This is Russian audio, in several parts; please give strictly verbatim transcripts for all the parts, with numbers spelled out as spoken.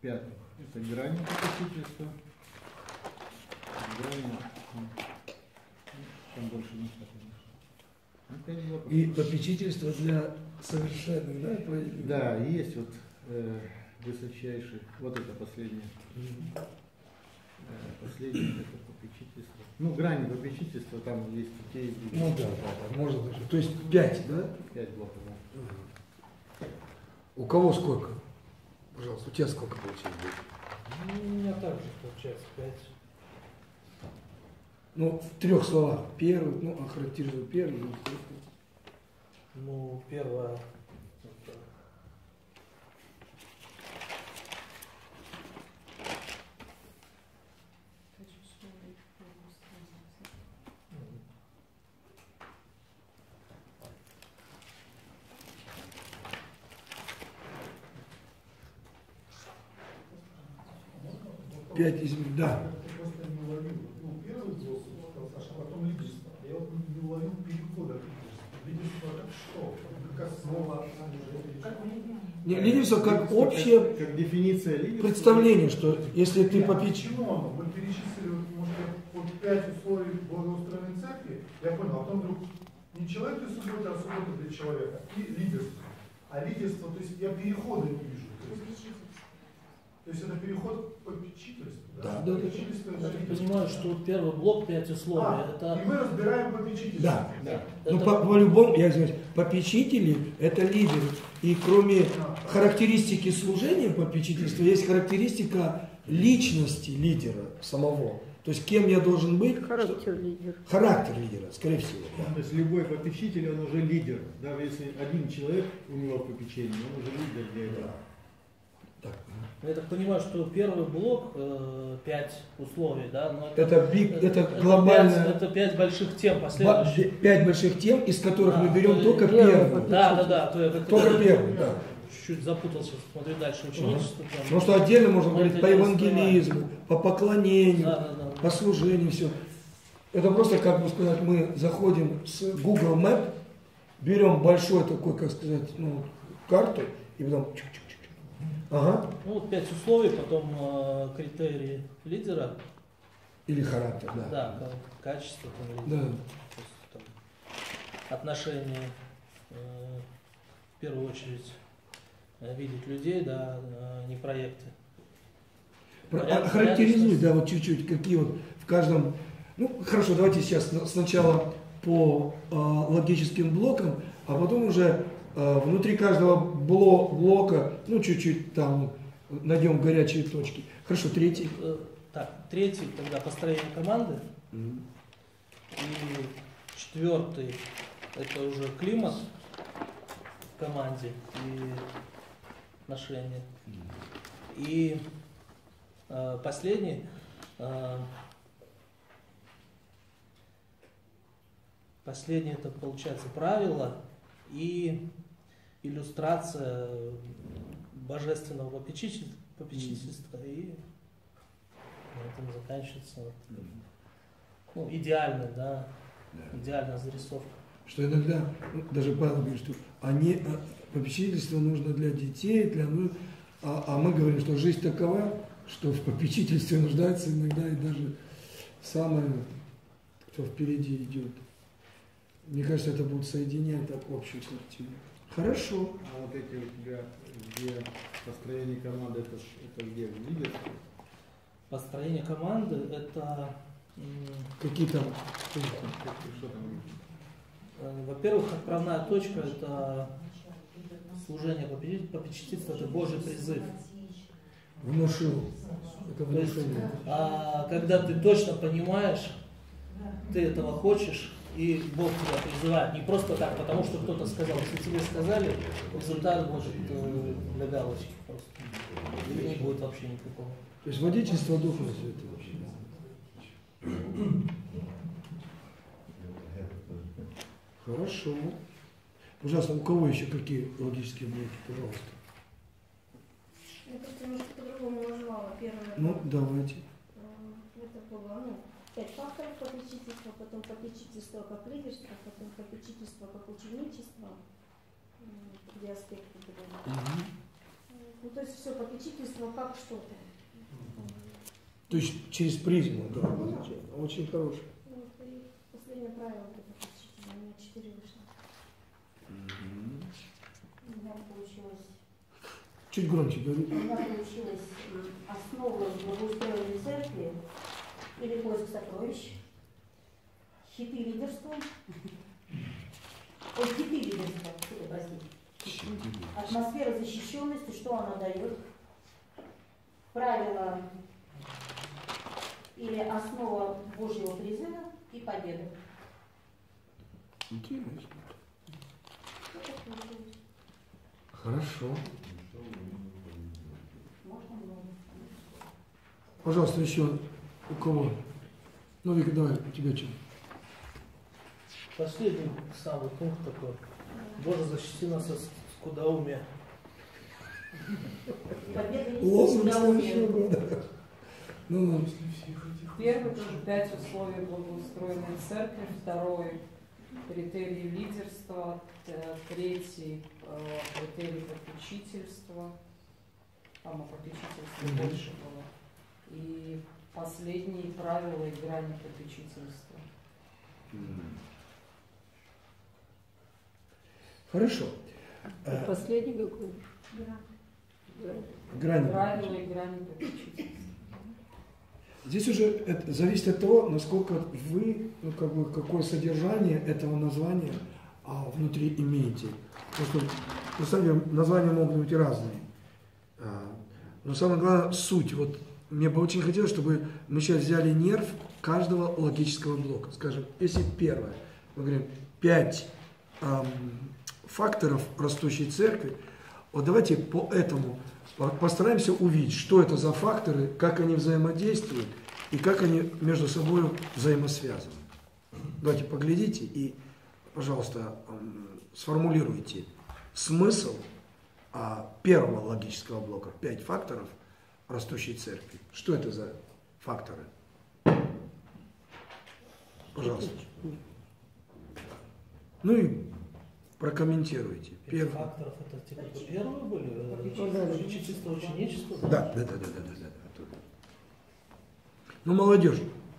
пятый. Это грани попечительства. Грани, там больше не хватает. И попечительство для совершенных, да? Да, есть вот э, высочайший, вот это последнее. Mm-hmm. э, последнее это попечительство. Ну, грани попечительства, там есть детей. Ну да, да, можно даже. То есть пять, да? Пять блоков, да. Mm-hmm. У кого сколько? Пожалуйста, у тебя сколько получилось будет? Ну, у меня также получается пять. Ну, в трех словах. Первый, ну, охарактеризую первый. Ну, первое. Пять изменений, да. Не, лидерство как общее как, как дефиниция лидерства. Представление, что если ты попечитель. Мы перечислили, может, вот пять условий благоустроенной церкви, я понял, а потом вдруг не человек для субботы, а суббота для человека, и лидерство. А лидерство, то есть я перехода не вижу. То есть, то есть это переход к попечительству. Да, да, да. Я так понимаю, что первый блок пять условий. А, это... И мы разбираем попечительство. Да, да. Это... Ну, по, по-любому, я извиняюсь, попечители это лидеры. И кроме характеристики служения попечительства, есть характеристика личности лидера самого. То есть кем я должен быть? Характер что... лидера. Характер лидера, скорее всего. Да. То есть любой попечитель, он уже лидер. Даже если один человек у него в попечении, он уже лидер для этого. Так. Я так понимаю, что первый блок э, пять условий, да? Но это, это, биг, это, это глобально. Это пять больших тем последующих. Пять больших тем, из которых а, мы берем то только первый. первый. Да, да, да. То я как только первый, да. Чуть-чуть запутался, смотрю дальше ученичество. Ага. Потому что отдельно можно говорить по евангелизму, по поклонению, да, да, да. по служению, все. Это просто, как бы сказать, мы заходим с Google Map, берем большой такой, как сказать, ну, карту, и потом чук-чук-чук. Ага. Ну вот пять условий, потом э, критерии лидера. Или характер, да. Да, качество там, лидера. Да. То есть, там, отношения, э, в первую очередь, э, видеть людей, да, э, не проекты. Поряд, характеризуй, да, вот чуть-чуть, какие вот в каждом. Ну, хорошо, давайте сейчас сначала по э, логическим блокам, а потом уже э, внутри каждого бло, блока, ну, чуть-чуть там найдем горячие точки. Хорошо, третий. Э, так, третий, тогда построение команды. Mm-hmm. И четвертый, это уже климат в команде и отношения. Mm-hmm. И э, последний, э, Последнее это получается правило и иллюстрация божественного попечительства, попечительства mm-hmm. и на этом заканчивается ну, идеально, да, yeah. идеальная зарисовка. Что иногда, ну, даже Павел говорит, что они, попечительство нужно для детей, для, ну, а, а мы говорим, что жизнь такова, что в попечительстве нуждается иногда и даже самое, кто впереди идет. Мне кажется, это будет соединять так общую картину. Хорошо. А вот эти у тебя, где построение команды, это, это где лидерство? Построение команды это... Какие там? Что там? Во-первых, отправная точка это служение попечительства, это Божий призыв. Внушил. Это внушение. А когда ты точно понимаешь, ты этого хочешь, и Бог тебя призывает. Не просто так, потому что кто-то сказал. Если тебе сказали, результат может э, для галочки просто. Или не будет вообще никакого. То есть водительство Духа Святого. Хорошо. Пожалуйста, у кого еще какие логические блоки, пожалуйста? Я просто немножко по-другому назвала. Первое. Ну, давайте. Это было, ну, пять факторов попечительства, потом попечительство как лидерство, потом попечительство как ученичество, где аспекты были. Угу. Ну, то есть все попечительство как что-то. То есть через призму, да, очень хороший. Ну, это и последнее правило это попечительство, у меня четыре вышло. У меня получилось, Чуть громче говори. у меня получилось м, основы благоустроенной церкви или поиск сокровищ, хиты лидерства, ой, хиты лидерства, что-то, простите, атмосфера защищенности, что она дает, правила или основа Божьего призыва и победа. Интересно. Что так получилось? Хорошо. Можно много? Пожалуйста, еще у кого? Ну, Вика, давай, у тебя что? Последний самый пункт такой. Боже, защити нас от скудоумия. Победа есть Лозунг всегда следующего умеет. года. Ну, ну. Первый тоже пять условий благоустроенной церкви, второй критерий лидерства, т- третий э, критерий попечительства, там о попечительстве Мгм. больше было, и последние правила и грани попечительства. Хорошо. А Э, последний какой? Да. Грани. Правила и грани попечительства. Здесь уже это зависит от того, насколько вы, ну, как бы, какое содержание этого названия а, внутри имеете. Потому что, на самом деле, названия могут быть разные. А, но самое главное, суть. Вот мне бы очень хотелось, чтобы мы сейчас взяли нерв каждого логического блока. Скажем, если первое, мы говорим, пять ам, факторов растущей церкви, вот давайте по этому постараемся увидеть, что это за факторы, как они взаимодействуют и как они между собой взаимосвязаны. Давайте поглядите и, пожалуйста, сформулируйте смысл первого логического блока. Пять факторов растущей церкви. Что это за факторы? Пожалуйста. Ну и прокомментируйте. Пять Первый. факторов это те, которые первые были? Попечительство, ученичество? Да, да, да, да, да, да, да. Ну, молодежь.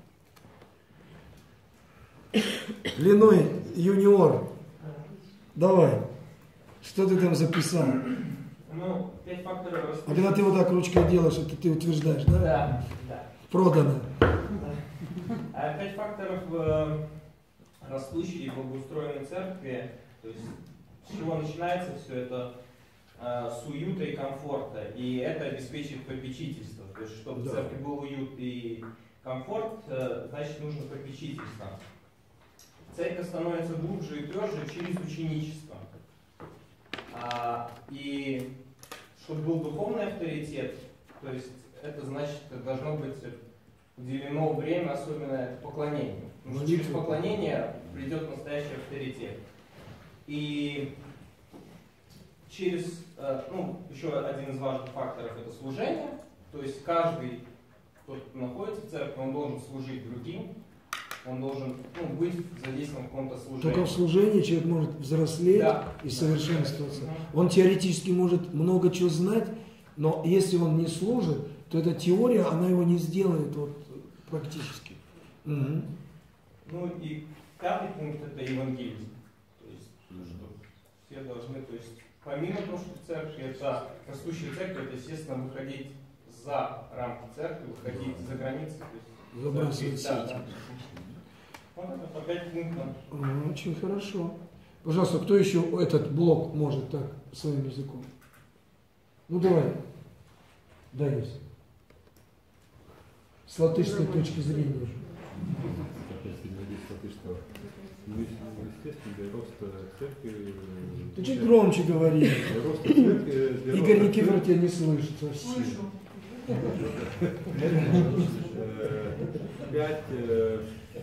Леной юниор. Давай. Что ты там записал? Ну, пять факторов А растущей... когда ты вот так ручкой делаешь, это ты утверждаешь, да? Да, да. Продано. А пять факторов э, растущей и благоустроенной церкви, то есть с чего начинается все это, э, с уюта и комфорта, и это обеспечивает попечительство. То есть, чтобы Да. в церкви был уют и комфорт, э, значит, нужно попечительство. Церковь становится глубже и тверже через ученичество. А, и чтобы был духовный авторитет, то есть это значит, это должно быть уделено время, особенно поклонению. Потому что через поклонение придет настоящий авторитет. И через, ну, еще один из важных факторов это служение. То есть каждый, кто находится в церкви, он должен служить другим. Он должен, ну, быть задействован в каком-то служении. Только в служении человек может взрослеть, да, и да, совершенствоваться. да. Он теоретически может много чего знать, но если он не служит, то эта теория, она его не сделает вот, практически. Угу. Ну и пятый пункт это евангелизм. То есть, что все должны, то есть, помимо того, что в церкви это растущая церковь, это, естественно, выходить за рамки церкви, выходить за границы. То есть, Забрасывать да, сети. да. Вот это по пять пунктов. Очень хорошо. Пожалуйста, кто еще этот блок может так своим языком? Ну давай, Денис. С латышской точки зрения. Ну, естественно, для роста церкви... Ты чуть громче говори. Для роста церкви... Для Игорь роста Никифоров церкви, тебя не слышит совсем. Слышу. э, Пять, э,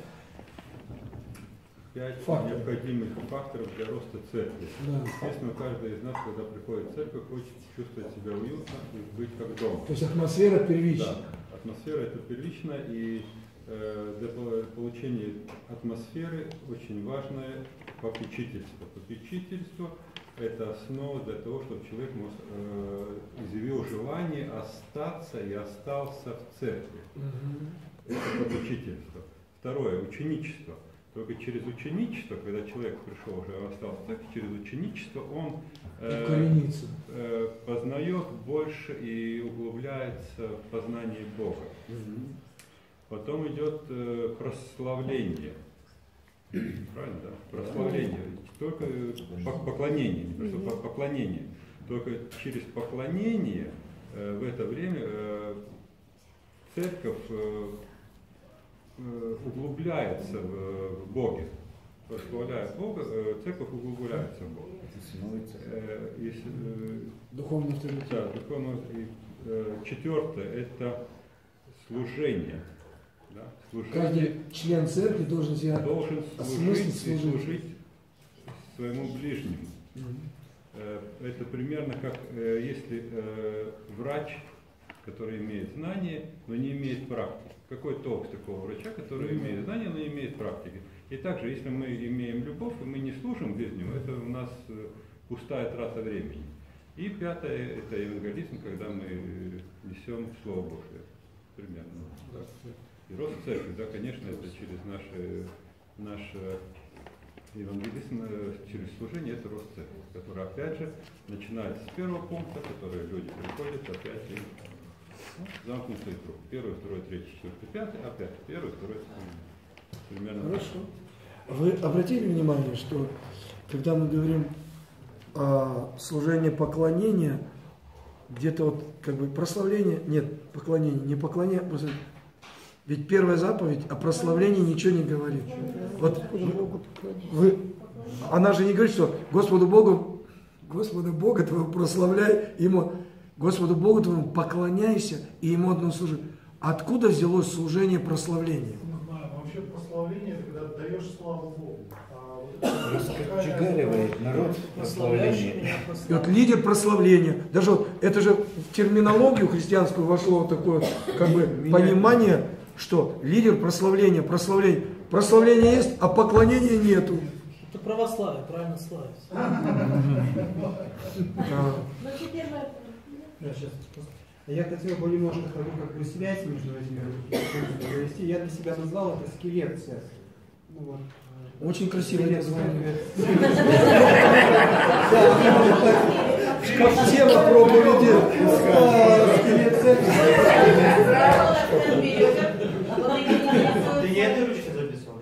пять Факторов. необходимых факторов для роста церкви. Да. Естественно, каждый из нас, когда приходит в церковь, хочет чувствовать себя уютно и быть как дома. То есть атмосфера первична. Да, атмосфера это первично, и э, для получения атмосферы очень важное попечительство. Попечительство это основа для того, чтобы человек может, э, изъявил желание остаться и остался в церкви. Это попечительство. Второе, ученичество. Только через ученичество, когда человек пришел уже остался в церкви, через ученичество он э, э, познает больше и углубляется в познание Бога. Потом идет э, прославление. Правильно, да? Прославление. Только поклонение, не просто поклонение. Только через поклонение э, в это время э, церковь э, э, углубляется в, в Боге. Прославляет Бога, э, церковь углубляется в Бога. Э, если, э, Духовный авторитет. Да, духовный. И, э, четвертое – это служение. Да? Служение. Каждый член церкви должен себя должен осмыслить, служить, служить. служить своему ближнему. Mm-hmm. Это примерно как если врач, который имеет знания, но не имеет практики. Какой толк такого врача, который mm-hmm. имеет знания, но не имеет практики? И также, если мы имеем любовь, и мы не служим ближнему, это у нас пустая трата времени. И пятое – это евангелизм, когда мы несем Слово Божие. Примерно. Так. И рост церкви, да, конечно, это через наше, наш евангелизм, через служение, это рост церкви, который опять же начинается с первого пункта, который люди приходят опять и ну, замкнутый круг. Первый, второй, третий, четвертый, пятый, опять первый, второй, третий. Примерно. Хорошо. Вы обратили внимание, что когда мы говорим о служении поклонения, где-то вот как бы прославление, нет, поклонение, не поклонение, просто ведь первая заповедь о прославлении ничего не говорит. Вот вы, она же не говорит, что Господу Богу, Господа Бога твоего прославляй, ему, Господу Богу твоему поклоняйся и ему одно служи. Откуда взялось служение прославления? Вообще прославление, это когда даешь славу Богу. Раскочегаривает народ прославление. И вот лидер прославления, даже вот это же в терминологию христианскую вошло вот такое как бы понимание, что лидер прославления, прославление, прославление есть, а поклонения нету. Это православие, правильно славить. Но теперь мы... Да, сейчас. Я хотел бы немножко как бы связь между этими провести. Я для себя назвал это скелет церкви. Ну, вот. Очень красивое название. Тема проповеди. Скелет церкви. Ты не этой ручкой записывал,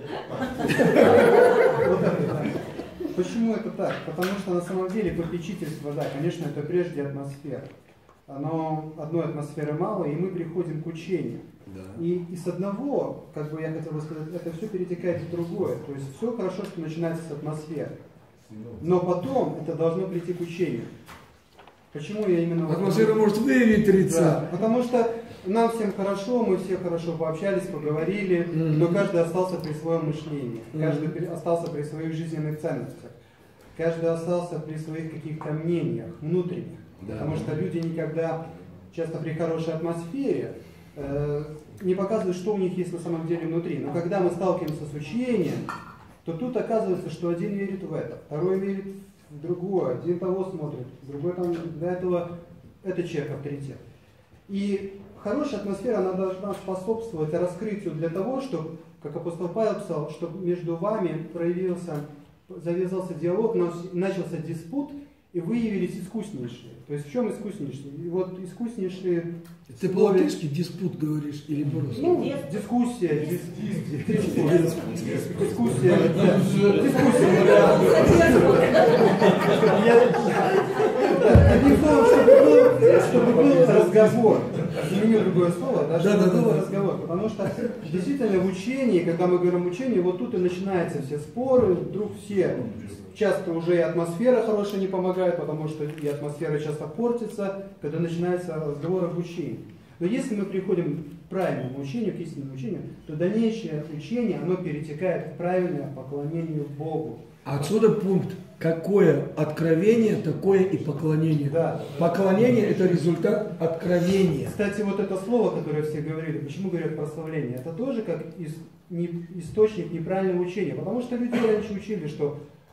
Почему это так? Потому что на самом деле попечительство, да, конечно, это прежде атмосфера. Но одной атмосферы мало, и мы приходим к учению. Да. И, и с одного, как бы я хотел бы сказать, это все перетекает в другое. То есть все хорошо, что начинается с атмосферы. Но потом это должно прийти к учению. Почему я именно... Атмосфера может выветриться. Да, потому что нам всем хорошо, мы все хорошо пообщались, поговорили, mm-hmm. но каждый остался при своем мышлении. Mm-hmm. Каждый остался при своих жизненных ценностях. Каждый остался при своих каких-то мнениях внутренних. Да. Потому что люди никогда, часто при хорошей атмосфере, э, не показывают, что у них есть на самом деле внутри. Но когда мы сталкиваемся с учением, то тут оказывается, что один верит в это, второй верит в другое, один того смотрит, другой там для этого, это человек авторитет. И хорошая атмосфера, она должна способствовать раскрытию для того, чтобы, как апостол Павел писал, чтобы между вами проявился, завязался диалог, начался диспут, и выявились искуснейшие. То есть в чем искуснейшие? И вот искуснейшие... Ты по-латышски диспут говоришь или по-русски? Ну, дискуссия. Дискуссия. Дискуссия. Одним словом, чтобы был разговор. Изменю другое слово, да, чтобы был разговор. Потому что действительно в учении, когда мы говорим учение, вот тут и начинаются все споры, вдруг все... Часто уже и атмосфера хорошая не помогает, потому что и атмосфера часто портится, когда начинается разговор об учении. Но если мы приходим к правильному учению, к истинному учению, то дальнейшее учение, оно перетекает в правильное поклонение Богу. Отсюда пункт. Какое откровение, такое и поклонение. Да. Поклонение – это результат откровения. Кстати, вот это слово, которое все говорили, почему говорят прославление, это тоже как из, не, источник неправильного учения. Потому что люди раньше учили, что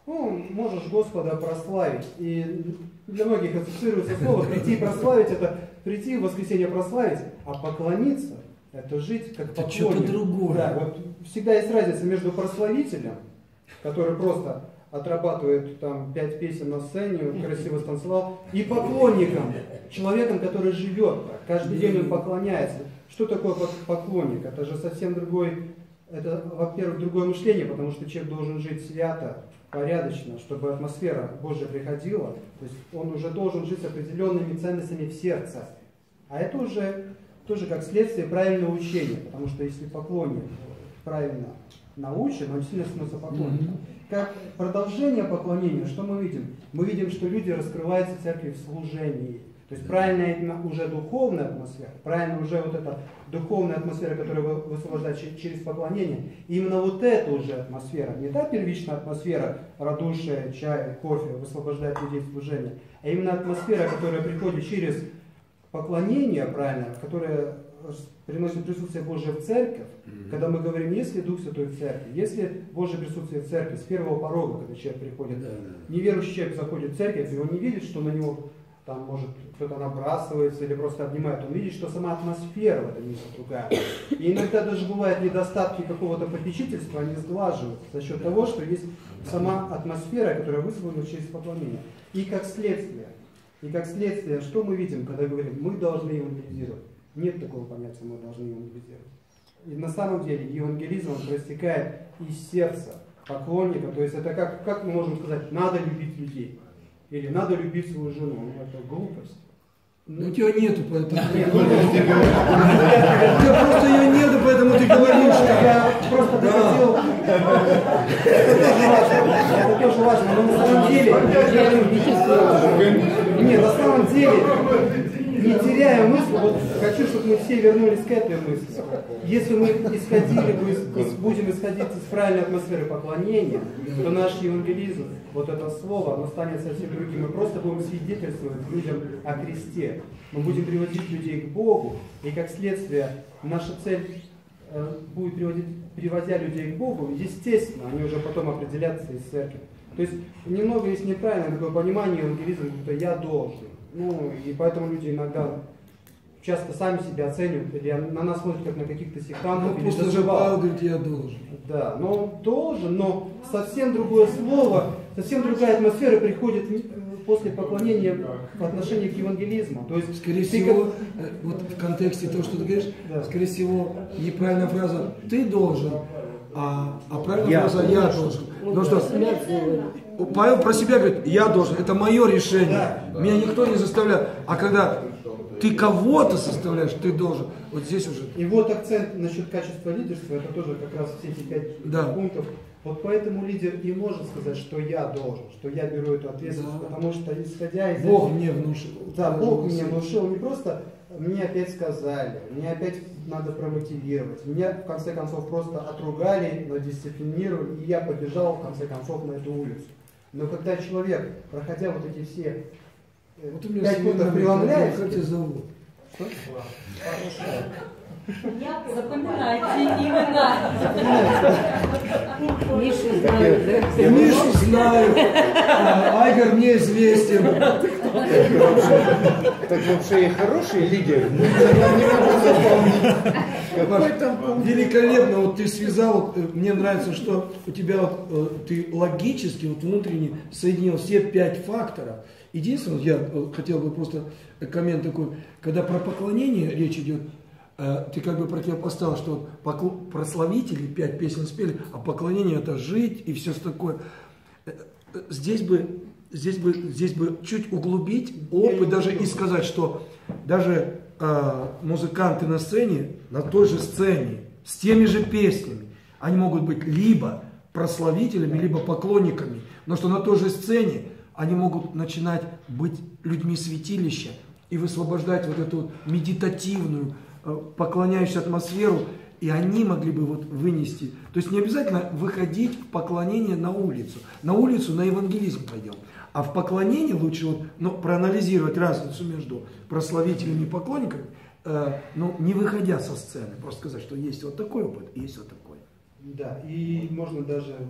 Ну, можешь Господа прославить. И для многих ассоциируется слово прийти и прославить, это прийти в воскресенье прославить, а поклониться это жить как это поклонник. что-то другое. Да, вот всегда есть разница между прославителем, который просто отрабатывает там пять песен на сцене, красиво станцевал, и поклонником, человеком, который живет, каждый день он поклоняется. Что такое поклонник? Это же совсем другой, это, во-первых, другое мышление, потому что человек должен жить свято, порядочно, чтобы атмосфера Божья приходила. То есть он уже должен жить с определенными ценностями в сердце. А это уже тоже как следствие правильного учения, потому что если поклонник правильно научен, он сильно становится поклонником. Mm-hmm. Как продолжение поклонения, что мы видим? Мы видим, что люди раскрываются в церкви в служении. То есть правильная уже духовная атмосфера, правильно уже вот эта духовная атмосфера, которая высвобождается через поклонение. И именно вот эта уже атмосфера, не та первичная атмосфера, радушие, чай, кофе, высвобождает людей в служение, а именно атмосфера, которая приходит через поклонение, правильно, которое приносит присутствие Божие в церковь. Mm-hmm. Когда мы говорим, если Дух Святой в церкви, если Божье присутствие в церкви, с первого порога, когда человек приходит, mm-hmm. неверующий человек заходит в церковь, и он не видит, что на него там, может, кто-то набрасывается или просто обнимает, он видит, что сама атмосфера в этом месте другая. И иногда даже бывают недостатки какого-то попечительства, они сглаживаются за счет того, что есть сама атмосфера, которая высвобождена через поклонение. И как следствие, и как следствие, что мы видим, когда говорим, мы должны евангелизировать? Нет такого понятия, мы должны евангелизировать. И на самом деле евангелизм, он проистекает из сердца поклонника, то есть это как, как мы можем сказать, надо любить людей. Или надо любить свою жену. Ну, это глупость. Ну, у тебя нету, поэтому ты говоришь. У тебя просто ее нету, поэтому ты говоришь. Я просто хотел... Это тоже важно. Но на самом деле... Нет, на самом деле... Не теряя мысли, вот хочу, чтобы мы все вернулись к этой мысли. Если мы исходили, будем исходить из правильной атмосферы поклонения, то наш евангелизм, вот это слово, оно станет совсем другим. Мы просто будем свидетельствовать людям о Христе. Мы будем приводить людей к Богу, и как следствие наша цель будет приводить, приводя людей к Богу, естественно, они уже потом определятся из церкви. То есть немного есть неправильное такое понимание евангелизма, будто я должен. Ну, и поэтому люди иногда часто сами себя оценивают, или на нас смотрят как на каких-то сектантов. Ну, просто же Павел говорит, я должен. Да, но должен, но совсем другое слово, совсем другая атмосфера приходит после поклонения в отношении к евангелизму. То есть, скорее всего, как... вот в контексте того, что ты говоришь, да. Скорее всего, неправильная фраза «ты должен», а, а правильная я фраза «я должен». Ну что, Павел про себя говорит, я должен, это мое решение, да. Меня никто не заставляет. А когда ты кого-то составляешь, ты должен. Вот здесь уже. И вот акцент насчет качества лидерства, это тоже как раз все эти пять да. пунктов. Вот поэтому лидер и может сказать, что я должен, что я беру эту ответственность, да. Потому что исходя из... Бог мне внушил. Да, Бог мне внушил, не просто мне опять сказали, мне опять надо промотивировать, меня в конце концов просто отругали, но дисциплинировали, и я побежал в конце концов на эту улицу. Но когда человек, проходя вот эти все вот пять пунктов, преломляет... Как тебя зовут? Что? Запоминайте имена. Мишу знаю, да? Мишу знаю. Айгор мне известен. Так вообще и хороший лидер. Не могу запомнить. Великолепно, вот ты связал, мне нравится, что у тебя вот, ты логически, вот внутренне соединил все пять факторов. Единственное, я хотел бы просто коммент такой, когда про поклонение речь идет, ты как бы противопоставил, что прославители пять песен спели, а поклонение это жить и все такое. Здесь бы, здесь бы, здесь бы чуть углубить опыт даже и сказать, что даже э, музыканты на сцене, на той же сцене, с теми же песнями, они могут быть либо прославителями, либо поклонниками, но что на той же сцене они могут начинать быть людьми святилища и высвобождать вот эту вот медитативную, поклоняющуюся атмосферу, и они могли бы вот вынести. То есть не обязательно выходить в поклонение на улицу. На улицу на евангелизм пойдем. А в поклонении лучше вот, ну, проанализировать разницу между прославителями и поклонниками, э, ну, не выходя со сцены. Просто сказать, что есть вот такой опыт, и есть вот такой. Да, и можно даже вот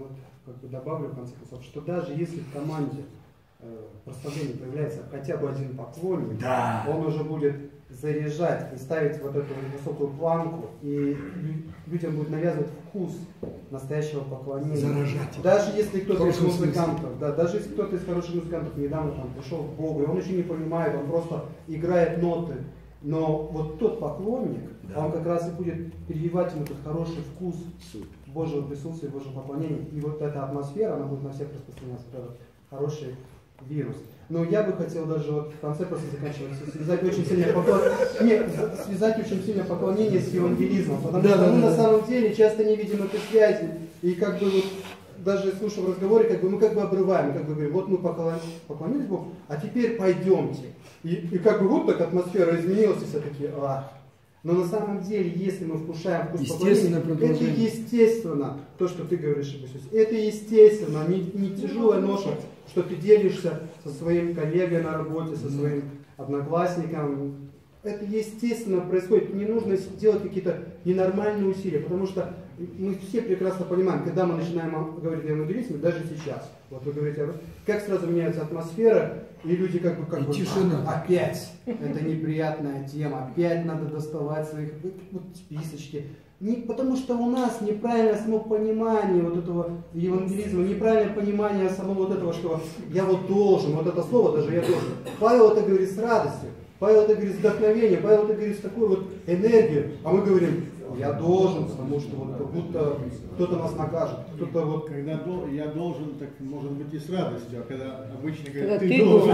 как бы добавлю в конце концов, что даже если в команде э, прославления появляется хотя бы один поклонник, да. он уже будет заряжать и ставить вот эту высокую планку, и людям будет навязывать вкус настоящего поклонения. Заражать. Даже если кто-то из Хороший музыкантов, да, даже если кто-то из хороших музыкантов недавно там пришел к Богу, и он еще не понимает, он просто играет ноты, но вот тот поклонник, да. он как раз и будет переливать ему этот хороший вкус Божьего присутствия, Божьего поклонения, и вот эта атмосфера, она будет на всех распространяться, это хороший вирус. Но я бы хотел даже вот в конце просто заканчивать, связать очень сильное поклонение, нет, связать очень сильное поклонение с евангелизмом, потому да, что да, мы да, на да. самом деле часто не видим этой связи, и как бы вот даже слушая в разговоре, как бы мы как бы обрываем, как бы говорим, вот мы поклонились Богу, а теперь пойдемте. И, и как бы вот так атмосфера изменилась, и все такие, ах. Но на самом деле, если мы вкушаем вкус поклонения, это естественно, то, что ты говоришь об Иисусе. Это естественно, не, не тяжелая ноша, что ты делишься со своим коллегой на работе, со своим одноклассником. Это естественно происходит. Не нужно делать какие-то ненормальные усилия, потому что мы все прекрасно понимаем, когда мы начинаем говорить о евангелизме, даже сейчас, вот вы говорите, как сразу меняется атмосфера, и люди как бы как бы, тишина. А, опять это неприятная тема, опять надо доставать своих вот, списочки. Не, потому что у нас неправильное само понимание вот этого евангелизма, неправильное понимание самого вот этого, что я вот должен, вот это слово даже я должен. Павел это говорит с радостью, Павел это говорит с вдохновением, Павел это говорит с такой вот энергией, а мы говорим, я должен, потому что вот как будто кто-то нас накажет, кто-то вот... Когда дол, я должен, так может быть и с радостью, а когда обычно говорят, ты, ты должен.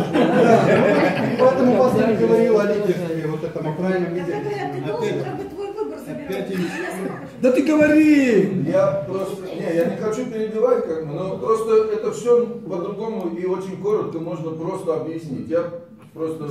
Поэтому пастор говорил о лидерстве, вот этом о правильном лидерстве. Когда ты должен, как бы твой выбор забирать. Да ты говори! Я просто, не, я не хочу перебивать, как бы, но просто это все по-другому и очень коротко можно просто объяснить. Я просто...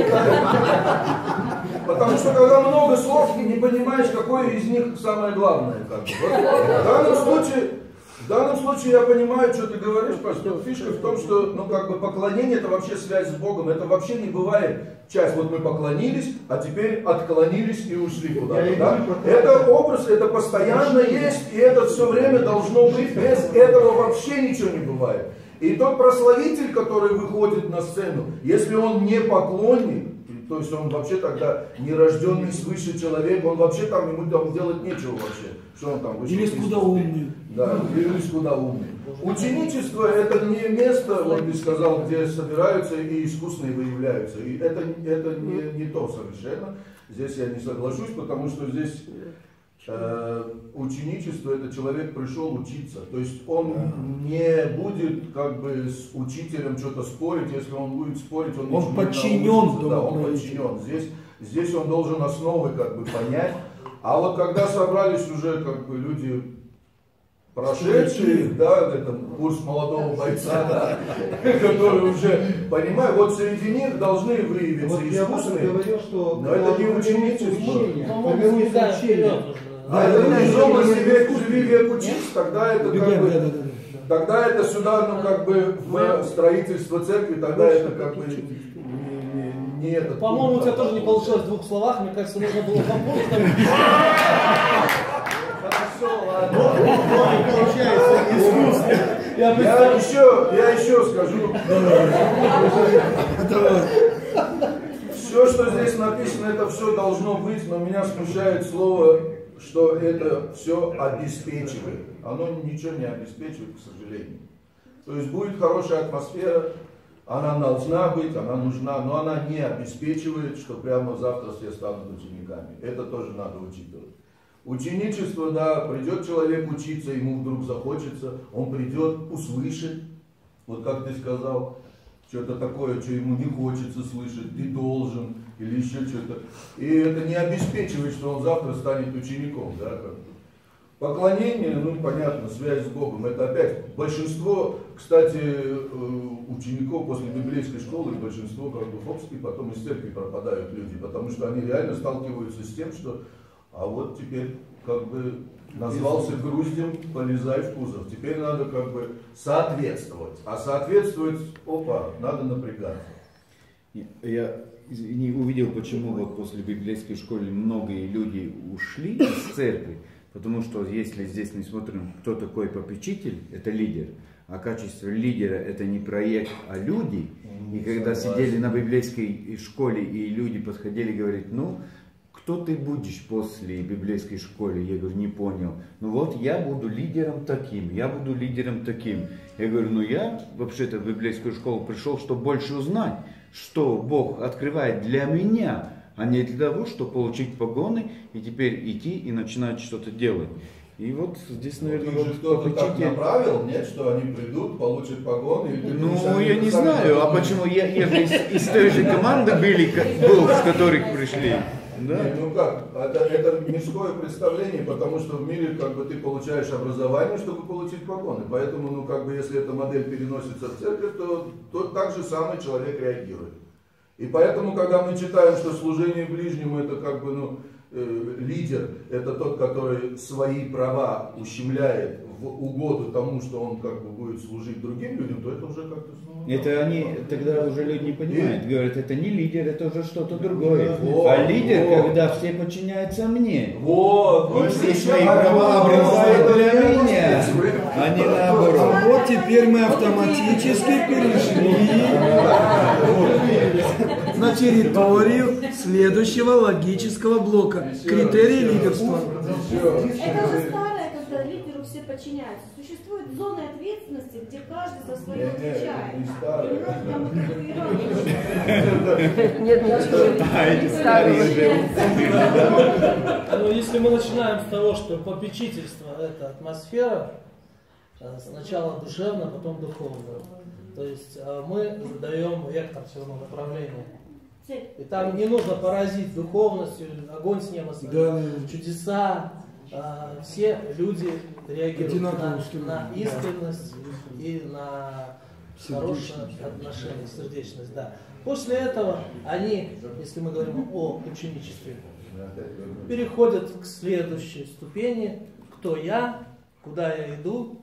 Потому что когда много слов, ты не понимаешь, какое из них самое главное. Как бы. Вот, в данном случае, в данном случае я понимаю, что ты говоришь, просто фишка в том, что ну, как бы поклонение это вообще связь с Богом. Это вообще не бывает часть, вот мы поклонились, а теперь отклонились и ушли куда-то. Да? Это образ, это постоянно есть, и это все время должно быть. Без этого вообще ничего не бывает. И тот прославитель, который выходит на сцену, если он не поклонник, то есть он вообще тогда нерожденный свыше человек, он вообще там, ему там делать нечего вообще. Что он там вышел? Или скудоумный. Да, или скудоумный. Ученичество это не место, вот ты сказал, где собираются и искусные выявляются. И это, это не, не то совершенно. Здесь я не соглашусь, потому что здесь... Ученичество это человек пришел учиться, то есть он не будет как бы с учителем что-то спорить, если он будет спорить, он, он подчинен, да, он подчинен. Здесь, здесь он должен основы как бы понять, а вот когда собрались уже как бы люди прошедшие, да, это курс молодого бойца, да, которые уже понимают, вот среди них должны выявиться вот искусные, я говорил, что но это не ученичество. Формируется учение. А это не зома себе живи век учись, тогда это как бы, тогда это сюда, ну как бы в строительство церкви, тогда это как бы не, не, не это. По-моему, у тебя тоже не получилось в двух словах, мне кажется, нужно было попозже. Хорошо, ладно. Получается искусство. Я еще, я еще скажу. Все, что здесь написано, это все должно быть, но меня смущает слово, что это все обеспечивает. Оно ничего не обеспечивает, к сожалению. То есть будет хорошая атмосфера, она должна быть, она нужна, но она не обеспечивает, что прямо завтра все станут учениками. Это тоже надо учитывать. Ученичество, да, придет человек учиться, ему вдруг захочется, он придет, услышит, вот как ты сказал, что-то такое, что ему не хочется слышать, ты должен, или еще что-то. И это не обеспечивает, что он завтра станет учеником. Да, как бы. Поклонение, ну понятно, связь с Богом. Это опять большинство, кстати, учеников после библейской школы, большинство как бы хопс, и потом из церкви пропадают люди, потому что они реально сталкиваются с тем, что а вот теперь как бы назвался груздем, полезай в кузов. Теперь надо как бы соответствовать. А соответствовать, опа, надо напрягаться. Я не увидел, почему вот после библейской школы многие люди ушли из церкви. Потому что если здесь мы смотрим, кто такой попечитель, это лидер. А качество лидера это не проект, а люди. И когда сидели на библейской школе, и люди подходили и говорят, ну, кто ты будешь после библейской школы? Я говорю, не понял. Ну вот я буду лидером таким, я буду лидером таким. Я говорю, ну я вообще-то в библейскую школу пришел, чтобы больше узнать, что Бог открывает для меня, а не для того, чтобы получить погоны и теперь идти и начинать что-то делать. И вот здесь, наверное, вот кто-то так направил, нет, что они придут, получат погоны. Или ну, думаешь, я не знаю, а почему я, я же из, из той же команды были, был, с которых пришли. Да? Не, ну как, это, это мирское представление, потому что в мире как бы ты получаешь образование, чтобы получить погоны. Поэтому, ну как бы, если эта модель переносится в церковь, то, то так же самый человек реагирует. И поэтому, когда мы читаем, что служение ближнему это как бы, ну, э, лидер, это тот, который свои права ущемляет в угоду тому, что он как бы будет служить другим людям, то это уже как-то... Ну, это они, тогда уже люди не понимают, и... говорят, это не лидер, это уже что-то другое. Вот, а лидер, вот. Когда все подчиняются мне. Вот, и все свои права обрезают для меня, а не наоборот. Вот теперь мы автоматически перешли на территорию следующего логического блока. Критерии лидерства. Это уже старое, когда лидеру все подчиняются. Существует зона ответственности, где каждый за свое отвечает. Не надо там вот такую иерархию. Нет, ничего. Но если мы начинаем с того, что попечительство это атмосфера, сначала душевно, потом духовно. То есть мы задаем вектор все равно направления. И там не нужно поразить духовностью, огонь с неба, да. Чудеса. Все люди реагируют на, на искренность и на хорошее отношение, сердечность. Да. После этого они, если мы говорим о ученичестве, переходят к следующей ступени. Кто я, куда я иду,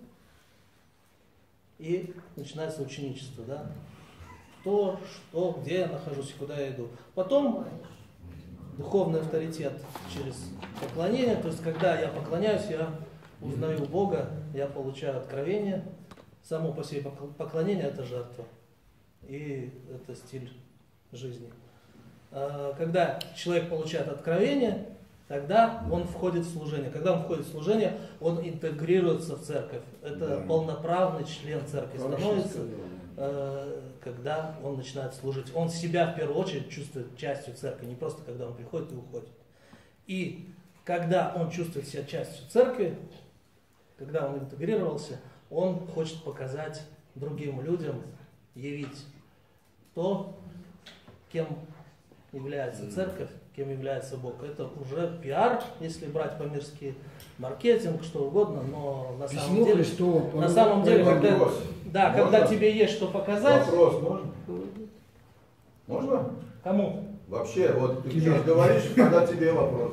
и начинается ученичество. Да? Кто, что, где я нахожусь и куда я иду. Потом духовный авторитет через поклонение, то есть когда я поклоняюсь, я узнаю Бога, я получаю откровение. Само по себе поклонение это жертва. И это стиль жизни. Когда человек получает откровение, тогда он входит в служение. Когда он входит в служение, он интегрируется в церковь. Это полноправный член церкви становится, когда он начинает служить. Он себя в первую очередь чувствует частью церкви, не просто когда он приходит и уходит. И когда он чувствует себя частью церкви, когда он интегрировался, он хочет показать другим людям, явить то, кем является церковь, кем является Бог. Это уже пиар, если брать по-мирски, маркетинг, что угодно, но на самом Письмо деле, Христово, на самом деле, когда, да, когда тебе есть что показать. Вопрос можно? Можно? Кому? Вообще, вот ты сейчас говоришь, когда тебе вопрос.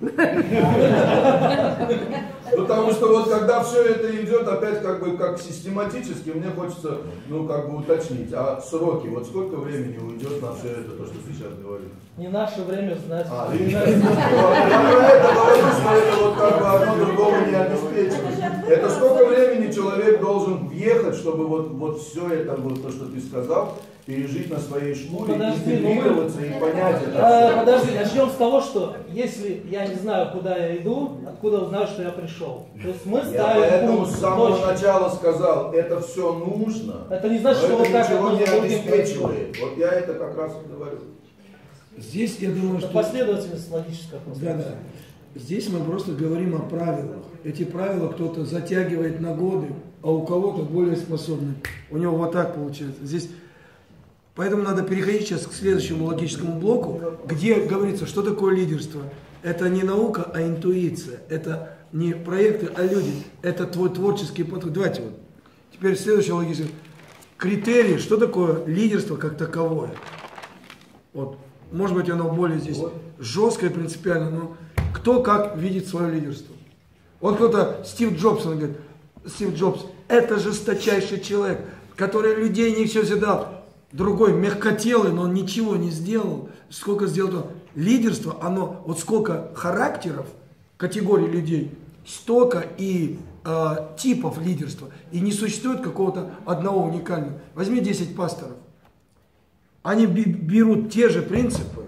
Потому что вот когда все это идет опять как бы как систематически, мне хочется, ну, как бы уточнить, а сроки, вот сколько времени уйдет на все это, то, что ты сейчас говоришь? Не наше время знать. А, не наше. Я про это говорю, что это вот как бы одно другого не обеспечивает. Это сколько времени человек должен въехать, чтобы вот, вот все это, вот то, что ты сказал, пережить на своей шкуре, подожди, интегрироваться и понять это. А, подожди, начнем с того, что если я не знаю, куда я иду, откуда узнаю, что я пришел? То есть мы ставим я поэтому пункт, с самого точно. начала сказал, это все нужно. Это не значит, что это вот так ничего не это обеспечивает. Вот я это как раз и говорю. Здесь я думаю, это что... последовательность логическая. Да, да. Здесь мы просто говорим о правилах. Эти правила кто-то затягивает на годы, а у кого-то более способный. У него вот так получается. Здесь... Поэтому надо переходить сейчас к следующему логическому блоку, где говорится, что такое лидерство. Это не наука, а интуиция. Это не проекты, а люди. Это твой творческий подход. Давайте вот. Теперь следующий логический. Критерии, что такое лидерство как таковое. Вот. Может быть, оно более здесь жесткое, принципиально, но кто как видит свое лидерство. Вот кто-то, Стив Джобс, он говорит, Стив Джобс, это жесточайший человек, который людей не все задал. Другой мягкотелый, но он ничего не сделал. Сколько сделал он? Лидерство, оно, вот сколько характеров, категорий людей, столько и э, типов лидерства, и не существует какого-то одного уникального. Возьми десять пасторов. Они берут те же принципы,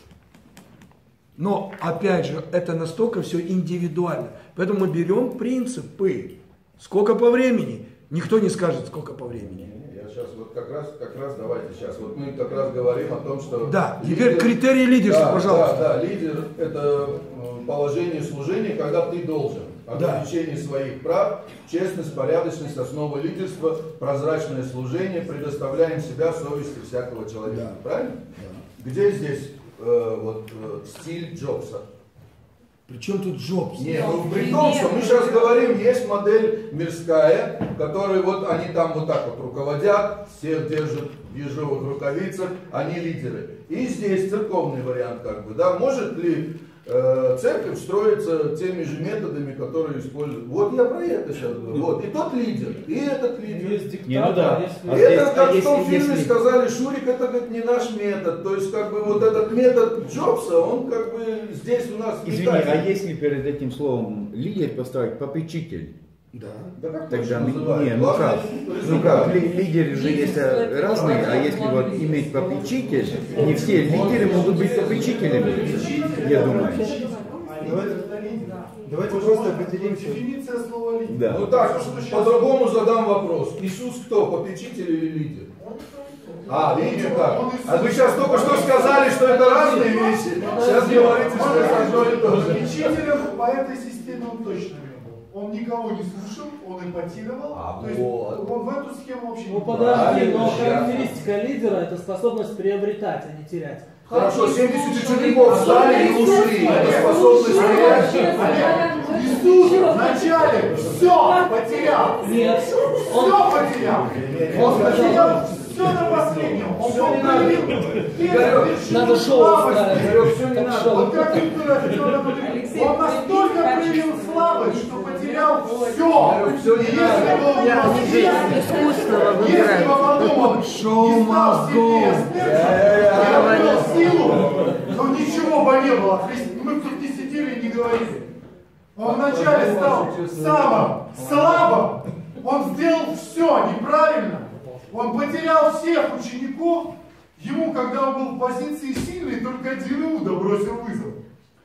но, опять же, это настолько все индивидуально. Поэтому мы берем принципы. Сколько по времени? Никто не скажет, сколько по времени. Я сейчас вот как раз, как раз давайте сейчас. Вот мы как раз говорим о том, что... Да, теперь критерии лидерства, да, пожалуйста. Да, да, лидер – это положение служения, когда ты должен. Ограничение да. своих прав, честность, порядочность, основа лидерства, прозрачное служение, предоставляем себя совести всякого человека. Да. Правильно? Да. Где здесь э, вот, э, стиль Джобса? Причем тут Джобс? Нет, ну при том, что мы сейчас говорим, есть модель мирская, которой вот они там вот так вот руководят, всех держат в ежовых рукавицах, они лидеры. И здесь церковный вариант как бы, да, может ли э, церковь строится теми же методами, которые используют. Вот я про это сейчас говорю. Вот. И тот лидер, и этот лидер. Есть диктатор, ну, да. И а это, как а в том фильме если... сказали, Шурик, это говорит, не наш метод. То есть, как бы, вот этот метод Джобса, он как бы здесь у нас... Извини, а если перед этим словом лидер поставить попечитель? Да. Да как тогда не, ну как, ну как, ли, лидеры же есть разные, а если вот иметь попечитель, не все лидеры могут быть попечителями, я думаю. Давайте просто определимся. Дефиниция слова лидер. Да. Ну так, по-другому задам вопрос. Иисус кто, попечитель или лидер? А, видите как? А вы сейчас только что сказали, что это разные вещи. Сейчас говорите, что это одно и то же. Попечителем по этой системе он точно не был. Он никого не слушал, он импотировал. А, то есть вот. Он в эту схему вообще ну, не подожди, но характеристика лидера это способность приобретать, а не терять. Хорошо, семьдесят учеников встали и ушли. Это способность терять. Иисус вначале все потерял. Нет. Все потерял. Он потерял все на последнем. Он все не надо. Надо шоу ставить. Все не надо. Вот как он настолько проявил слабость, что потерял все. Все не надо. Искусство выбирать. Шоу мозгов. Силу, но ничего бы не было. Мы тут не сидели и не говорили. Он вначале стал самым слабым. Он сделал все неправильно. Он потерял всех учеников. Ему, когда он был в позиции сильной, только один Иуда бросил вызов.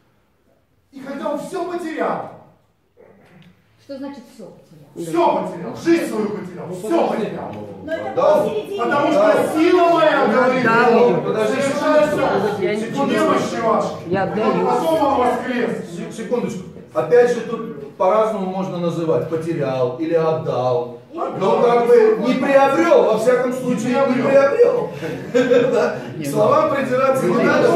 И когда он все потерял. Что значит все потерял? Все потерял. Жизнь свою потерял. Ну, все потерял. Но это посередине. Потому что сила моя, говорит, подожди, немощи ваши. Я отдаю. Потом он воскрес. Секундочку. Опять же, тут по-разному можно называть. Потерял или отдал. Но как бы не приобрел, во всяком случае, не приобрел. К словам придираться не надо.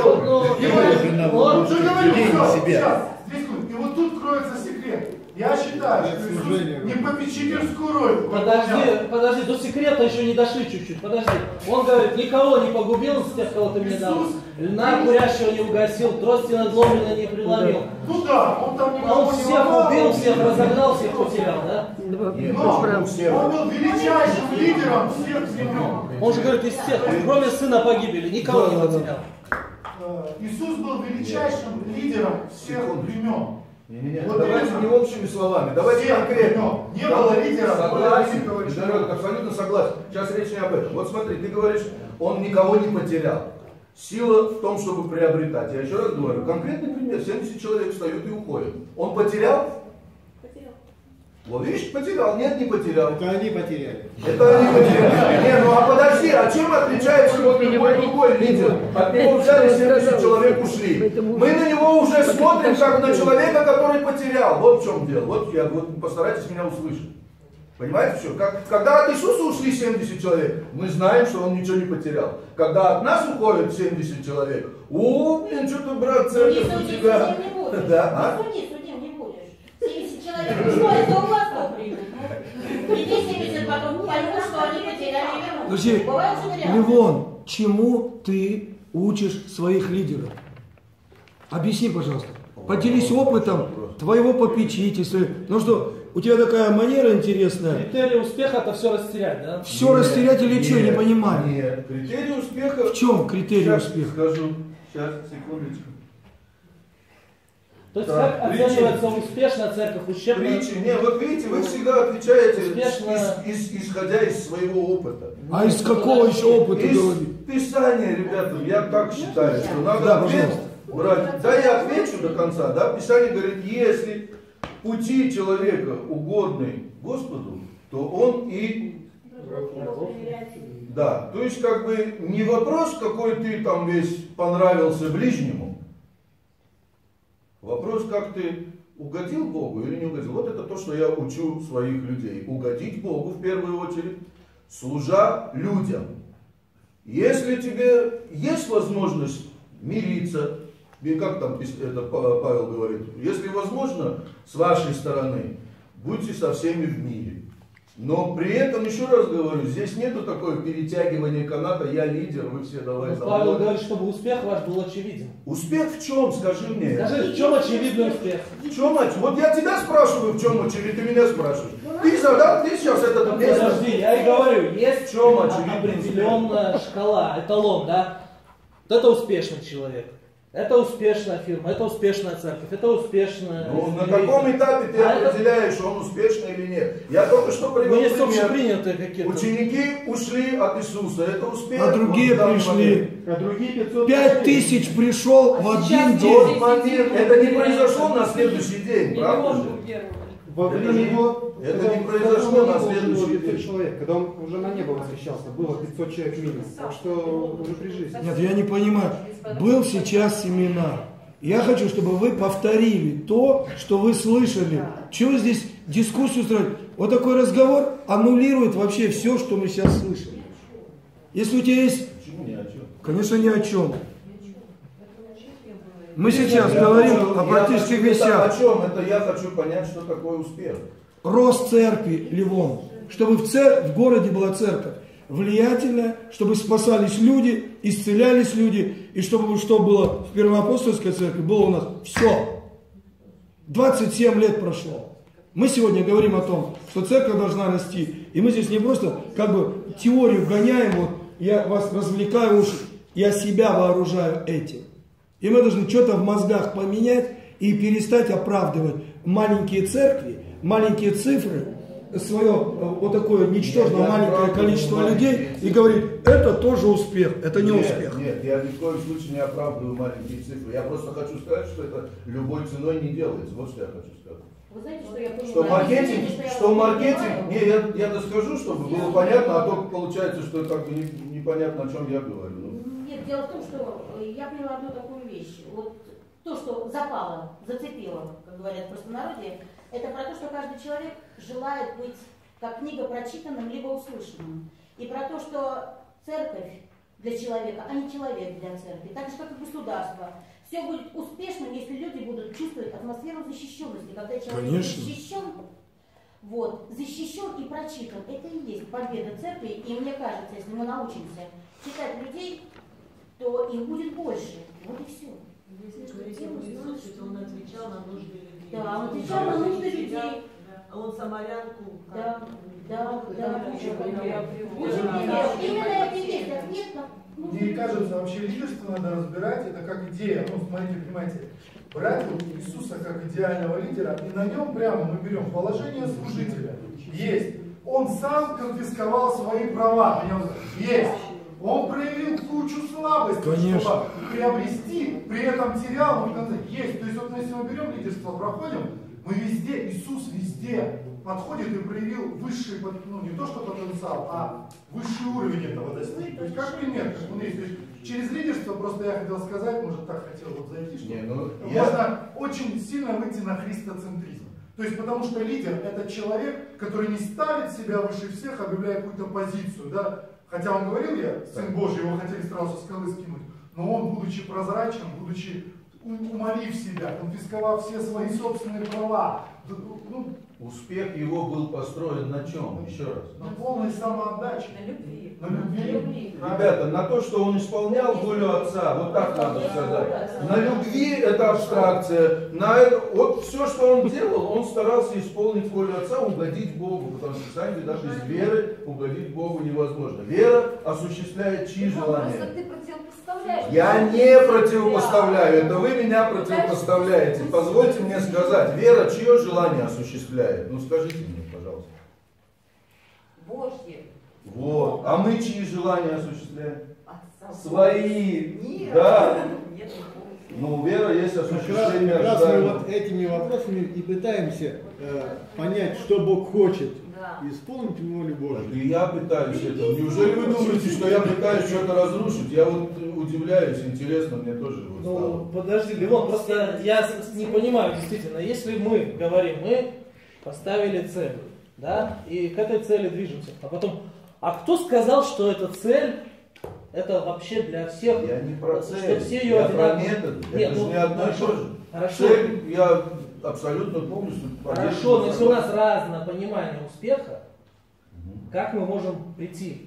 Он же говорил, все, сейчас. И вот тут кроется секрет. Я считаю, что Иисус не попечительскую роль. Подожди, подожди, до секрета еще не дошли чуть-чуть. Подожди. Он говорит, никого не погубил из тех, кого ты мне дал. Льна курящего не угасил, трости надломленной не преломил. Ну да, он там А он всех убил, всех разогнал, всех потерял, да? Но он был величайшим лидером всех времен. Он же говорит, из всех, кроме сына погибели, никого не потерял. Иисус был величайшим лидером всех времен. Не, не, не. Вот давайте не общими словами, давайте конкретно. Не было лидера. Согласен, Дарек, абсолютно согласен. Сейчас речь не об этом. Вот смотри, ты говоришь, он никого не потерял. Сила в том, чтобы приобретать. Я еще раз говорю, конкретный пример. семьдесят человек встают и уходят. Он потерял? Потерял. Вот видишь, потерял. Нет, не потерял. Это они потеряли. Это они потеряли. Не, ну а подожди, а чем отличается вот любой другой лидер? От него взяли семьдесят человек, ушли. Мы на него уже смотрим, как на человека, который потерял. Вот в чем дело. Вот я, вот постарайтесь меня услышать. Понимаете, что? Как, когда от Иисуса ушли семьдесят человек, мы знаем, что он ничего не потерял. Когда от нас уходит семьдесят человек, о, блин, что-то, брат, церковь у тебя... Да, а? Суди, судим не будешь. семьдесят человек пришло, это у вас кто примет. И те семьдесят потом поймут, что они потеряли веру. Подожди, Левон, чему ты учишь своих лидеров? Объясни, пожалуйста. Поделись опытом твоего попечительства. Ну что, у тебя такая манера интересная. Критерий успеха это все растерять, да? Все нет, растерять или нет, что, не понимаю? Нет, критерий успеха... В чем критерий сейчас успеха? Скажу, сейчас, секундочку. То есть Да. как Притчи. оценивается успешная церковь, ущербная? Притчи. Не, вот видите, вы всегда отвечаете, Успешно. ис- ис- исходя из своего опыта. А из какого еще опыта Из говорить? Писания, ребята, я так считаю, что надо Да, ответ пожалуйста. брать. Да, я отвечу до конца. Да? Писание говорит, если пути человека угодны Господу, то он и... Да, то есть как бы не вопрос, какой ты там весь понравился ближнему. Вопрос, как ты угодил Богу или не угодил. Вот это то, что я учу своих людей. Угодить Богу в первую очередь, служа людям. Если тебе есть возможность мириться, и как там это Павел говорит, если возможно, с вашей стороны, будьте со всеми в мире. Но при этом, еще раз говорю, здесь нету такого перетягивания каната, я лидер, вы все давай за Павел мной. говорит, чтобы успех ваш был очевиден. Успех в чем, скажи мне? Скажи, в чем очевидный успех? В чем оч- Вот я тебя спрашиваю, в чем очевидный, ты меня спрашиваешь. Ты задал, ты сейчас это Подожди, я и говорю, есть в чем очевидный определенная шкала, эталон, да? Вот это успешный человек. Это успешная фирма, это успешная церковь, это успешная... Ну, на каком этапе ты А это- определяешь, он успешный или нет? Я только что привел Ну, есть пример. общепринятые какие-то. Ученики ушли от Иисуса, это успех. А другие Вот в данный пришли. момент. А другие пятьсот Пять тысяч пришел в один В тот день. момент, это не произошло на следующий день, правда же? Во Это время не- его, это когда не он- произошло когда он на был, следующий было пятьсот день. человек, когда он уже на небо восхищался, было пятьсот человек минимум. Так что уже при жизни. Нет, я не понимаю. Был сейчас семинар. Я хочу, чтобы вы повторили то, что вы слышали. Чего здесь дискуссию строить? Вот такой разговор аннулирует вообще все, что мы сейчас слышали. Если у тебя есть... Почему ни о чем? Конечно, ни о чем. Мы сейчас говорим хочу- о я практических хочу- это вещах. О чем? Это я хочу понять, что такое успех. Рост церкви, Ливон. Чтобы в, цер... в городе была церковь влиятельная, чтобы спасались люди, исцелялись люди, и чтобы что было в Первоапостольской церкви, было у нас все. двадцать семь лет прошло. Мы сегодня говорим о том, что церковь должна расти. И мы здесь не просто как бы теорию гоняем, вот я вас развлекаю уши, я себя вооружаю этим. И мы должны что-то в мозгах поменять и перестать оправдывать маленькие церкви, маленькие цифры, свое вот такое ничтожно маленькое количество людей и говорить, это тоже успех, это не нет, успех. Нет, я ни в коем случае не оправдываю маленькие цифры. Я просто хочу сказать, что это любой ценой не делается. Вот что я хочу сказать. Вы знаете, что я поняла? Что маркетинг, Извините, я что вас маркетинг, перебиваю. не, я, я доскажу, чтобы было понятно, а то получается, что как бы не- непонятно, о чем я говорю. Ну. Нет, дело в том, что я поняла одну такую вещь. Вот то, что запало, зацепило, как говорят в простонародье, это про то, что каждый человек желает быть как книга прочитанным, либо услышанным. И про то, что церковь для человека, а не человек для церкви. Так же, как и государство. Все будет успешным, если люди будут чувствовать атмосферу защищенности. Когда человек Конечно. защищен, вот, защищен и прочитан, это и есть победа церкви. И мне кажется, если мы научимся читать людей, то их будет больше. Вот и все. Если говорить об Иисусе, то он отвечал на нужды людей. Да, он отвечал на нужды людей. А он самарянку... Да, да, да. Очень пример. Именно это и есть ответ на... Мне кажется, вообще лидерство надо разбирать, это как идея. Ну, смотрите, понимаете, брать вот Иисуса как идеального лидера, и на нем прямо мы берем положение служителя. Есть. Он сам конфисковал свои права. Понимаете? Есть. Он проявил кучу слабостей, Конечно. чтобы приобрести, при этом терял, но в конце есть. То есть вот если мы берем лидерство, проходим, мы везде, Иисус везде подходит и проявил высший, ну не то что потенциал, а высший уровень этого достиг. То есть как пример, как он есть. То есть через лидерство, просто я хотел сказать, может так хотел вот зайти, что Не, ну, можно я- очень сильно выйти на христоцентризм. То есть потому что лидер это человек, который не ставит себя выше всех, объявляя какую-то позицию, да. Хотя он говорил, я сын Божий, его хотели сразу со скалы скинуть, но он, будучи прозрачным, будучи умолив себя, конфисковав все свои собственные права, Ну, успех его был построен на чем? Еще раз. на полной самоотдаче. На любви. На любви. На любви. Ребята, на то, что он исполнял волю Отца, вот так надо сказать. На любви это абстракция. На это, вот все, что он делал, он старался исполнить волю Отца, угодить Богу. Потому что, сами видите, без веры угодить Богу невозможно. Вера осуществляет чьи желания? Ты противопоставляешь. Я не противопоставляю, это вы меня противопоставляете. Позвольте мне сказать, вера чье желание осуществляет? Ну скажите мне, пожалуйста. Божье. Вот. А мы чьи желания осуществляем? Отца. Свои. Нет. Да. Нет. Ну, вера есть Как раз, осуществление как раз мы ожиданий. вот этими вопросами и пытаемся э, понять, что Бог хочет, Да. и исполнить волю Божью. И я пытаюсь это. Неужели вы думаете, что я пытаюсь что-то разрушить? Я вот удивляюсь, интересно, мне тоже вот стало. Ну, подожди, Левон, просто я не понимаю, действительно, если мы говорим, мы поставили цель, да, и к этой цели движемся, а потом, а кто сказал, что эта цель, это вообще для всех, Я не про что цель, все ее я про одинаково- методы. Нет, Это же ну, не одно и хорошо, то же. хорошо. Цель я абсолютно полностью Хорошо, но если у нас разное понимание успеха, как мы можем прийти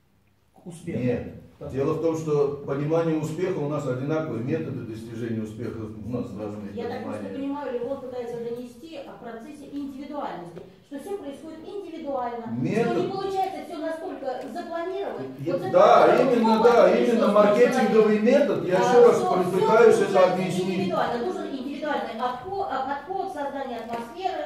к успеху? Нет. Дело в том, что понимание успеха у нас одинаковые, методы достижения успеха у нас разные. Я так просто понимания. понимаю, Левон пытается донести о процессе индивидуальности, что все происходит индивидуально, Метод- что не получается все настолько запланировать. Я- Вот Да, это именно, вот да, это именно что маркетинговый человек. метод, я А, еще раз что всё пытаюсь это получается объяснить. Индивидуально, нужен индивидуальный подход, а подход создания атмосферы,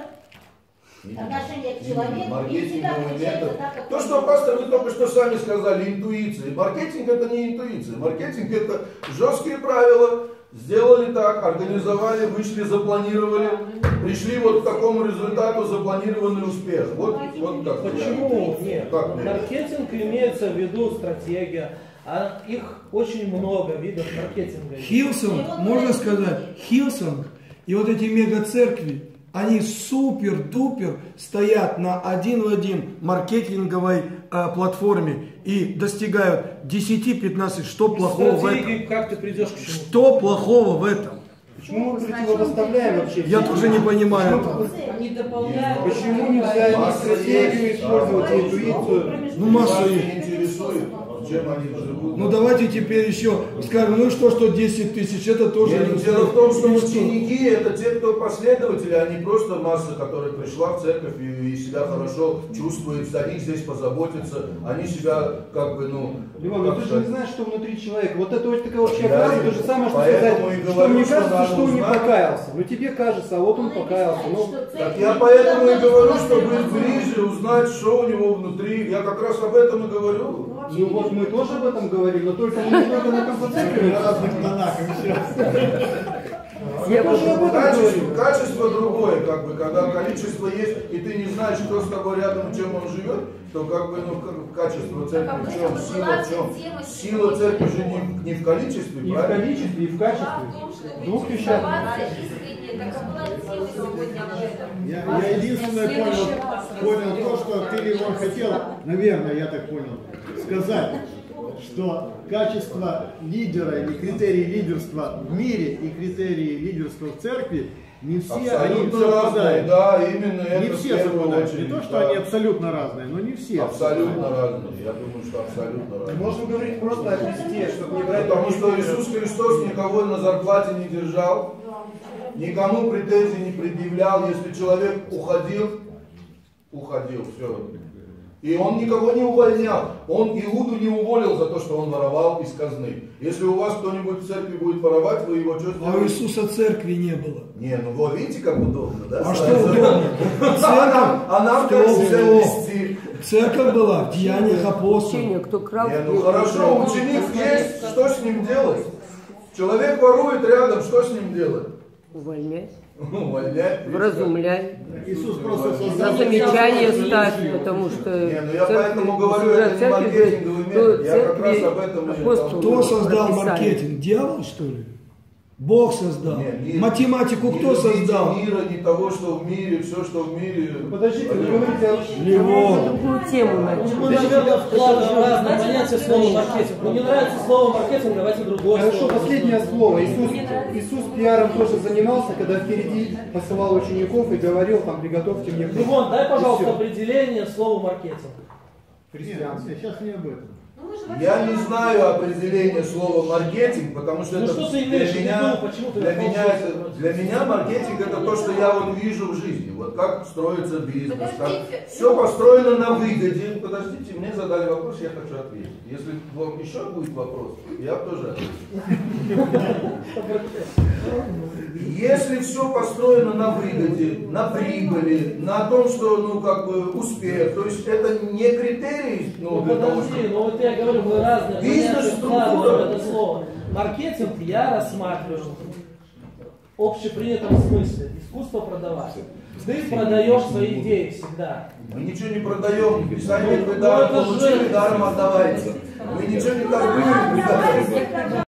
отношение к человеку, и всегда Маркетинговый получается метод. так, как То, что, пастор, вы только что сами сказали, интуиция. Маркетинг это не интуиция. Маркетинг это жесткие правила. Сделали так, организовали, вышли, запланировали, пришли вот к такому результату, запланированный успех. Вот, вот так. Почему нет? Как нет? Маркетинг имеется в виду стратегия, а их очень много видов маркетинга. Хилсонг, можно сказать, Хилсонг и вот эти мега-церкви, они супер-дупер стоят на один в один маркетинговой э, платформе и достигают десять-пятнадцать. Что плохого в этом? Стратегии, как ты придешь к чему? Что плохого в этом? Почему мы противопоставляем вообще? Я тоже не понимаю. Они дополняют. Почему нельзя ни стратегию использовать, ни интуицию? Ну, массу Вас их. не интересует, чем они живут. Ну давайте теперь еще скажем, ну что, что десять тысяч, это тоже Нет, не дело в том, что ну, что? ученики это те, кто последователи, а не просто масса, которая пришла в церковь и, и себя хорошо чувствует, за них здесь позаботиться, они себя как бы, ну... Левон, как ну ты же сказать, не знаешь, что внутри человека. Вот это вот такая общая Я фраза, и- то же самое, что поэтому сказать, и что говорю, мне что кажется, надо что он не узнать. покаялся. Ну тебе кажется, а вот он покаялся. Ну, Так я поэтому и говорю, что быть ближе, узнать, что у него внутри. Я как раз об этом и говорю. ну вот мы тоже об этом говорим, но только не только на концентрации. На разных тонах еще. Я тоже об этом Качество, говорю. качество другое, как бы, когда количество есть, и ты не знаешь, кто с тобой рядом, чем он живет, то как бы, ну, как- качество церкви в чем, сила в чем? Сила церкви же не, в- не в количестве, И в правильно? количестве, и в качестве. В двух вещах. Я, я единственное понял, понял то, что ты, Левон, хотел, наверное, я так понял, сказать, что качество лидера или критерии лидерства в мире и критерии лидерства в церкви не все, они Абсолютно совпадают. разные, да, именно Не это в все первую совпадают. очередь, Не то, что да. они абсолютно разные, но не все. Абсолютно совпадают. разные, я думаю, что абсолютно разные. Можно говорить просто о Христе, чтобы не брать... Потому что Иисус Христос никого на зарплате не держал, никому претензий не предъявлял. Если человек уходил, уходил, все. И он никого не увольнял. Он Иуду не уволил за то, что он воровал из казны. Если у вас кто-нибудь в церкви будет воровать, вы его что А у сделаете? Иисуса церкви не было. Не, ну вот видите, как удобно, да? А что удобно? А нам, а нам как Стоп, себя стоп. вести? Церковь была в деяниях апостолов. Кто крал, Не, ну хорошо, ученик есть, что с ним делать? Человек ворует рядом, что с ним делать? увольнять, Увольнять. вразумлять. Иисус просто За создал замечание ставь, потому что Не, ну я церкви- поэтому говорю, это не церкви маркетинговый говорит, метод. Я как раз церкви об этом и апостол Кто создал написали. маркетинг? Дьявол, что ли? Бог создал. Нет, мир, Математику не кто любите создал? мира, не того, что в мире, все, что в мире. Подождите, вы говорите о... Левон. Другую тему начали. Мы, наверное, вкладываем разные понятия в слово маркетинг. Ну, не нравится слово маркетинг, давайте другое Хорошо, слово. последнее слово. Иисус, Иисус пиаром тоже занимался, когда впереди посылал учеников и говорил, там, приготовьте мне... Левон, дай, пожалуйста, И всё. определение слова маркетинг. Христианство. Сейчас не об этом. Я не знаю определения слова маркетинг, потому что Ну, это что ты для имеешь в виду? меня, Почему ты для так меня, молчишь? это, для меня маркетинг это то, что я вот вижу в жизни. Вот как строится бизнес, как все построено на выгоде. Подождите, мне задали вопрос, я хочу ответить. Если вам еще будет вопрос, я тоже отвечу. Если все построено на выгоде, на прибыли, на том, что, ну, как бы, успех, то есть это не критерий, ну, Ну, для того, подожди, чтобы... ну вот я говорю, мы разные Бизнес-структура. понятия вкладываем в это слово. Маркетинг я рассматриваю в общепринятом смысле. Искусство продавать. Ты продаешь свои идеи всегда. Мы ничего не продаем, Писание Ну, вы ну, даром это получили, же- даром отдавайте. Мы ничего не торгуем, не торгуем.